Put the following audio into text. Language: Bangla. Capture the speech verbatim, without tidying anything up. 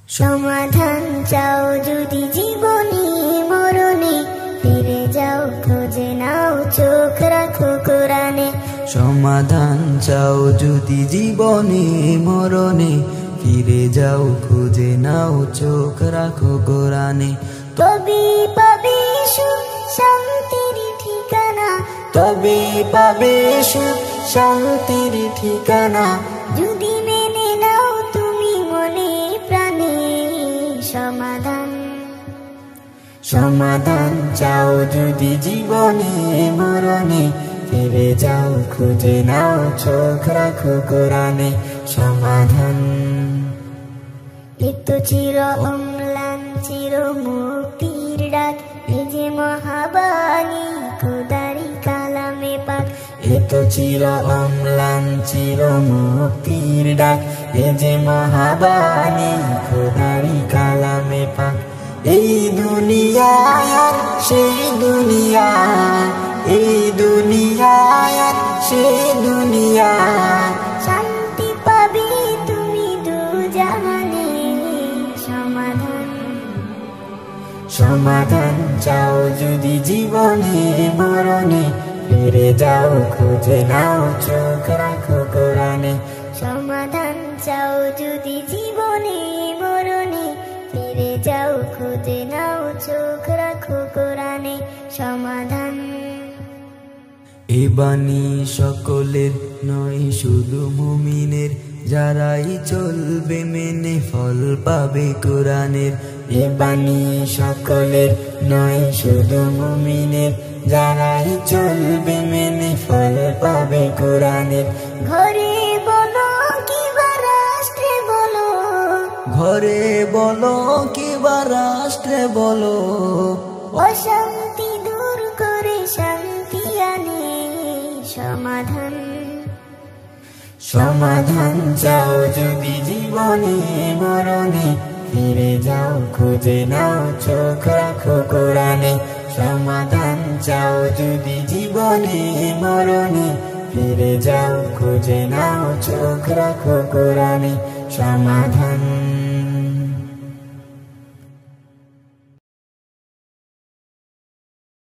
সমাধান চাও যদি জীবনে মরণে, ফিরে যাও খুঁজে নাও চোখ রাখো কোরআনে। সমাধান চাও যদি জীবনে মরণে, ফিরে যাও খুঁজে নাও চোখ রাখো কোরআনে। তবে পাবে সুখ শান্তির ঠিকানা, তবে পাবে সুখ শান্তির ঠিকানা, যদি মেনে নাও তুমি মনে প্রাণে। সমাধান সমাধান চাও যদি জীবনে মরণে, ফিরে যাও খুঁজে নাও চোখ রাখো কোরআনে। সমাধান লিপ্ত চির অম্লান চির মুক্তির ডাক, এ যে মহাবাণী খোদারি কালামে পাক। এ তো চির অম্লান চির মুক্তির ডাক, এ যে মহাবাণী খোদারি কালামে পাক। এই দুনিয়ায় আর সেই দুনিয়া, এই দুনিয়ায় আর সেই দুনিয়া, শান্তি পাবে তুমি দু জাহানে। সমাধান সমাধান চাও যদি জীবনে মরণে, ফিরে যাও খুঁজে নাও চোখ রাখো কোরআনে। সমাধান চাও যদি জীবনে মরণে, ফিরে যাও খুঁজে নাও চোখ রাখো কোরআনে। সমাধান এ বাণী সকলের নয় শুধু মুমিনের, যারাই চলবে মেনে ফল পাবে কোরআনের। এ বাণী সকলের নয় শুধু মুমিনের, যারাই চলবে মেনে ফল পাবে কোরআনের। ঘরে বলো কিবা রাষ্ট্রে বলো, ঘরে বলো কিবা রাষ্ট্রে বলো, অশান্তি দূর করে শান্তি আনে। সমাধান সমাধান চাও যদি জীবনে মরণে, ফিরে যাও খুঁজে নাও চোখ রাখো কোরআনে। সমাধান চাও যদি জীবনে মরণে, ফিরে যাও খুঁজে নাও চোখ রাখো কোরআনে। সমাধান।